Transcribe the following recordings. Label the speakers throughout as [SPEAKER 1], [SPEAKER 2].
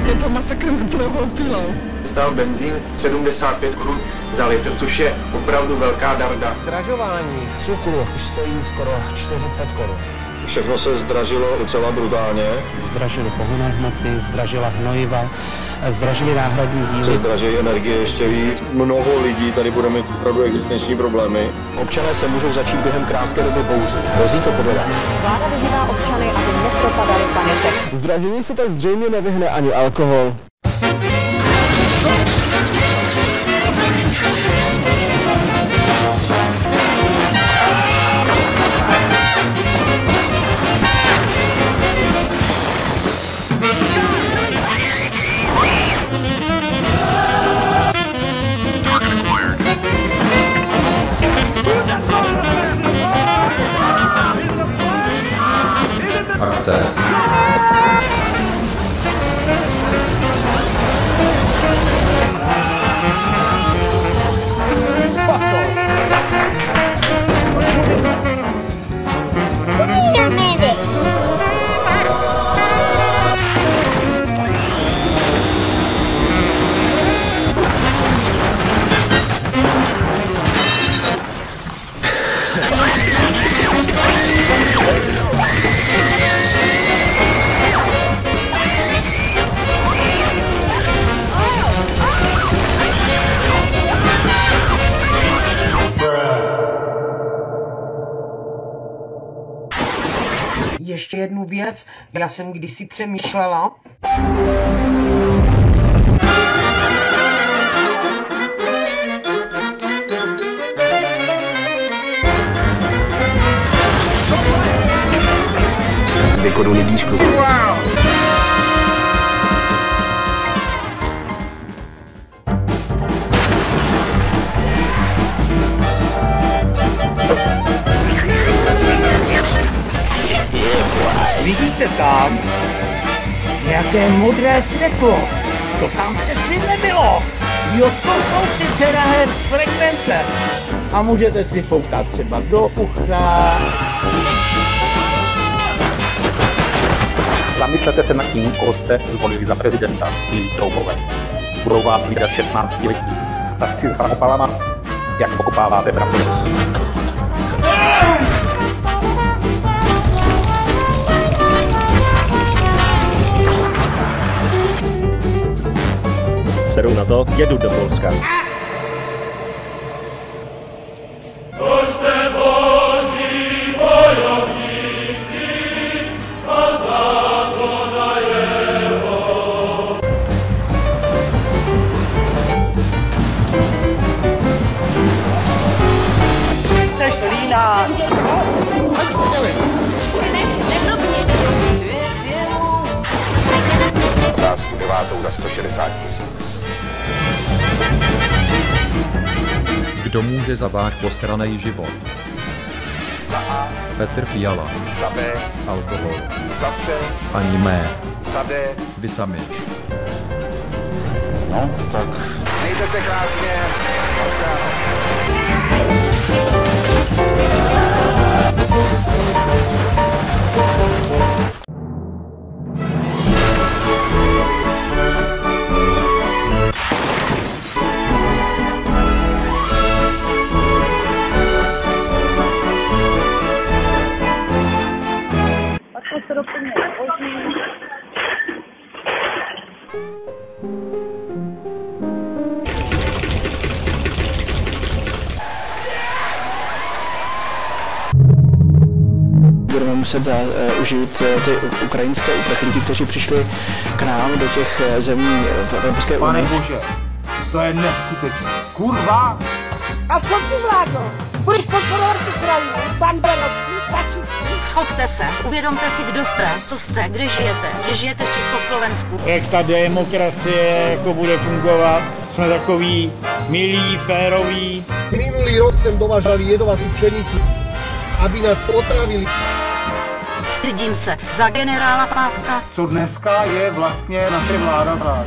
[SPEAKER 1] Je to masakr metrovou pilou.
[SPEAKER 2] Stál benzín 75 korun za litr, což je opravdu velká darda.
[SPEAKER 3] Zdražování cukru stojí skoro 40 korun.
[SPEAKER 4] Všechno se zdražilo docela brutálně.
[SPEAKER 5] Zdražily pohonné hmoty, zdražila hnojiva, zdražily náhradní díly.
[SPEAKER 4] Se zdraží energie ještě víc. Mnoho lidí tady bude mít opravdu existenční problémy.
[SPEAKER 3] Občané se můžou začít během krátké doby bouřit. Hrozí to podle vás?
[SPEAKER 6] Vláda vyzývá občany, aby nepropadali panice.
[SPEAKER 3] Zdražení se tak zřejmě nevyhne ani alkohol.
[SPEAKER 4] Akce.
[SPEAKER 7] Ještě jednu věc, já jsem kdysi přemýšlela.
[SPEAKER 3] Vykodu lidíčko.
[SPEAKER 7] Vidíte tam? Nějaké modré světlo. To tam přeci nebylo. Jo, to jsou ty drahé frekvence. A můžete si foukat třeba do ucha.
[SPEAKER 8] Zamyslete se nad tím, koho jste zvolili za prezidenta, milí troubové. Budou vás lídat 16 letí starci se samopalama, jak pokopáváte pravdu.
[SPEAKER 9] Seru na to, jedu do Polska.
[SPEAKER 7] Chceš lína?
[SPEAKER 2] Otázku 9. za 160 000.
[SPEAKER 10] Kdo může za váš posranej život?
[SPEAKER 2] Za A.
[SPEAKER 10] Petr Fiala.
[SPEAKER 2] Za B.
[SPEAKER 10] Alkohol.
[SPEAKER 2] Za C.
[SPEAKER 10] Ani mé.
[SPEAKER 2] Za D.
[SPEAKER 10] Vy sami.
[SPEAKER 2] No, tak. Mějte se krásně.
[SPEAKER 3] Budeme muset užít ty ukrajinské uprchlíky, kteří přišli k nám do těch zemí v Evropské unii.
[SPEAKER 7] Pane Bože, to je neskutečné. Kurva!
[SPEAKER 6] A co ty, vládo? Budeš podporovat Ukrajinu? Pan Berovský, stačí.
[SPEAKER 11] Schopte se, uvědomte si, kdo jste, co jste, kde žijete, že žijete v Československu.
[SPEAKER 7] Jak ta demokracie jako bude fungovat, jsme takový milí, féroví.
[SPEAKER 12] Minulý rok sem dovážali jedovatú pšenicu, aby nás otravili.
[SPEAKER 11] Stydím se za generála Pávka.
[SPEAKER 7] Co dneska je vlastně naše vláda zač.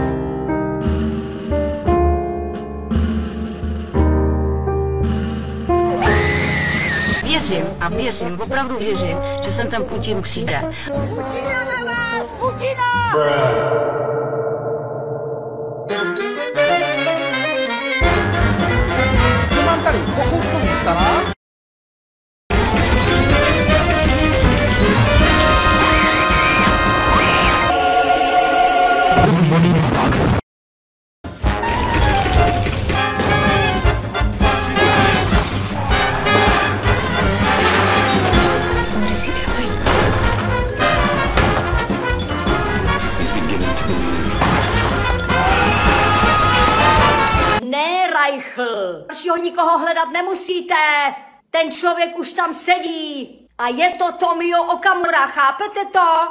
[SPEAKER 11] Věřím a věřím, opravdu věřím, že sem ten Putin přijde.
[SPEAKER 6] Putina na vás! Putina!
[SPEAKER 13] tady pochoutkový salát.
[SPEAKER 14] Ne, Reichl, dalšího nikoho hledat nemusíte. Ten člověk už tam sedí. A je to Tomio Okamura, chápete to?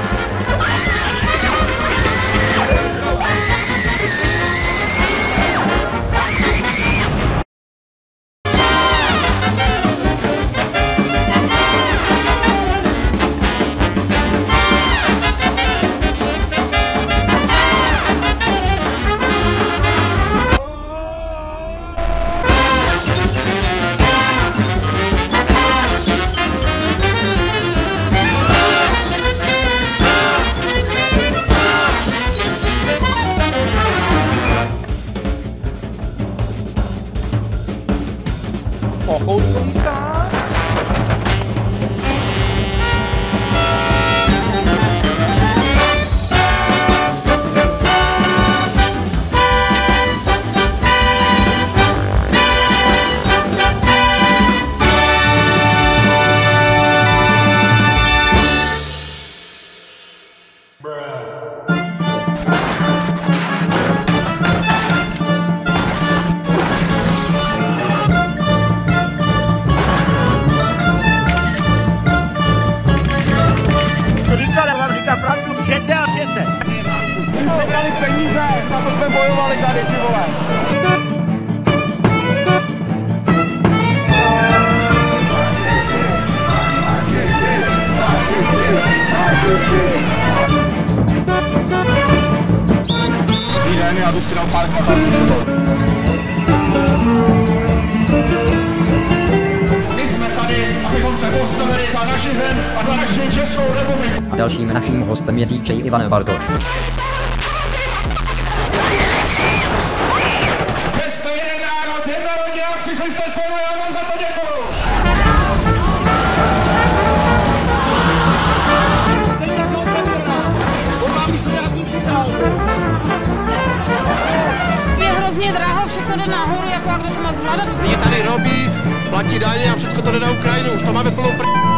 [SPEAKER 13] Pochoutkový salát.
[SPEAKER 15] Sebrali peníze, na to jsme bojovali tady, ty vole. Dobrý den, já bych si dal pár kvatácí sebou. My jsme tady, abychom se postavili za naši zem a za naši Českou republiku.
[SPEAKER 16] Dalším naším hostem je DJ Ivan Bartoš.
[SPEAKER 15] Přišli jste se, já vám za to děkuju.
[SPEAKER 11] Je hrozně draho, všechno jde nahoru, jako a kdo to má zvládat?
[SPEAKER 15] Lidi tady robí, platí daně a všechno to jde na Ukrajinu, už to máme plnou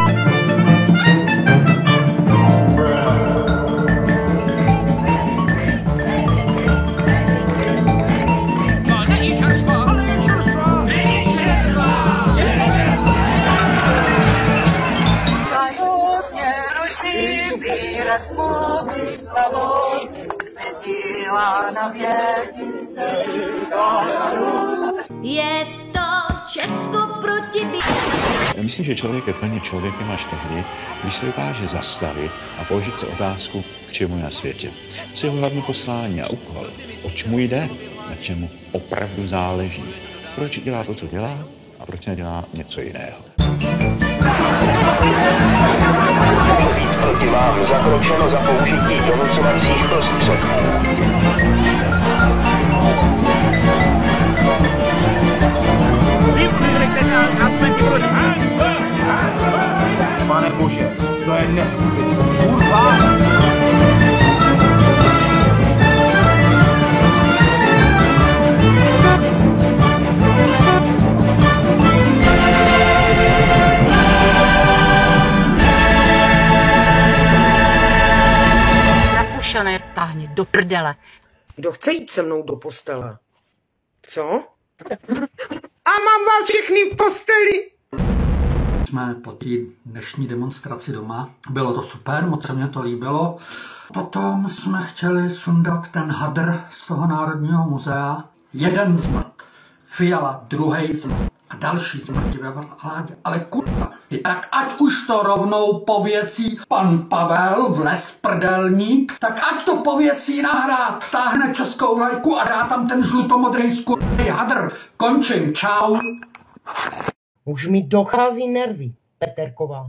[SPEAKER 14] Je to Česko proti
[SPEAKER 17] Já myslím, že člověk je plně člověkem až tehdy, když se dokáže zastavit a položit si otázku, k čemu je na světě. Co je jeho hlavní poslání a úkol, oč mu jde, na čemu opravdu záleží. Proč dělá to, co dělá a proč nedělá něco jiného.
[SPEAKER 2] Být proti vám zakročeno za použití donucovacích prostředků.
[SPEAKER 13] Pane Bože, to je neskutečné. Kurva!
[SPEAKER 11] Rakušané, táhni do prdele.
[SPEAKER 18] Kdo chce jít se mnou do postele? Co? A mám vás všechny v posteli!
[SPEAKER 19] Jsme po té dnešní demonstraci doma. Bylo to super, moc se mě to líbilo. Potom jsme chtěli sundat ten hadr z toho Národního muzea. Jeden zmrt. Fiala, druhý zmrt. A další zmrti ve vládě. Ale kurva, tak ať už to rovnou pověsí pan Pavel vles prdelník, tak ať to pověsí na hrad, táhne českou vlajku a dá tam ten žlutomodrý skurvý hadr. Končím, čau.
[SPEAKER 18] Už mi dochází nervy, Peterková.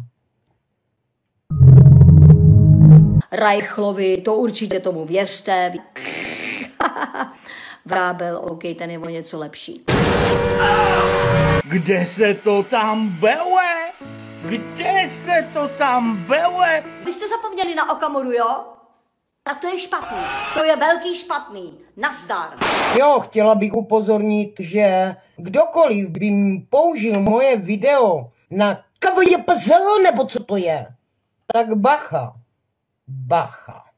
[SPEAKER 14] Reichlovi, to určitě tomu věřte. Vrábel, OK, ten je o něco lepší.
[SPEAKER 7] Kde se to tam bele? Kde se to tam bele?
[SPEAKER 14] Vy jste zapomněli na Okamuru, jo? Tak to je špatný. To je velký špatný. Nazdar.
[SPEAKER 18] Jo, chtěla bych upozornit, že kdokoliv by použil moje video na KVJPZ, nebo co to je, tak bacha. Bacha.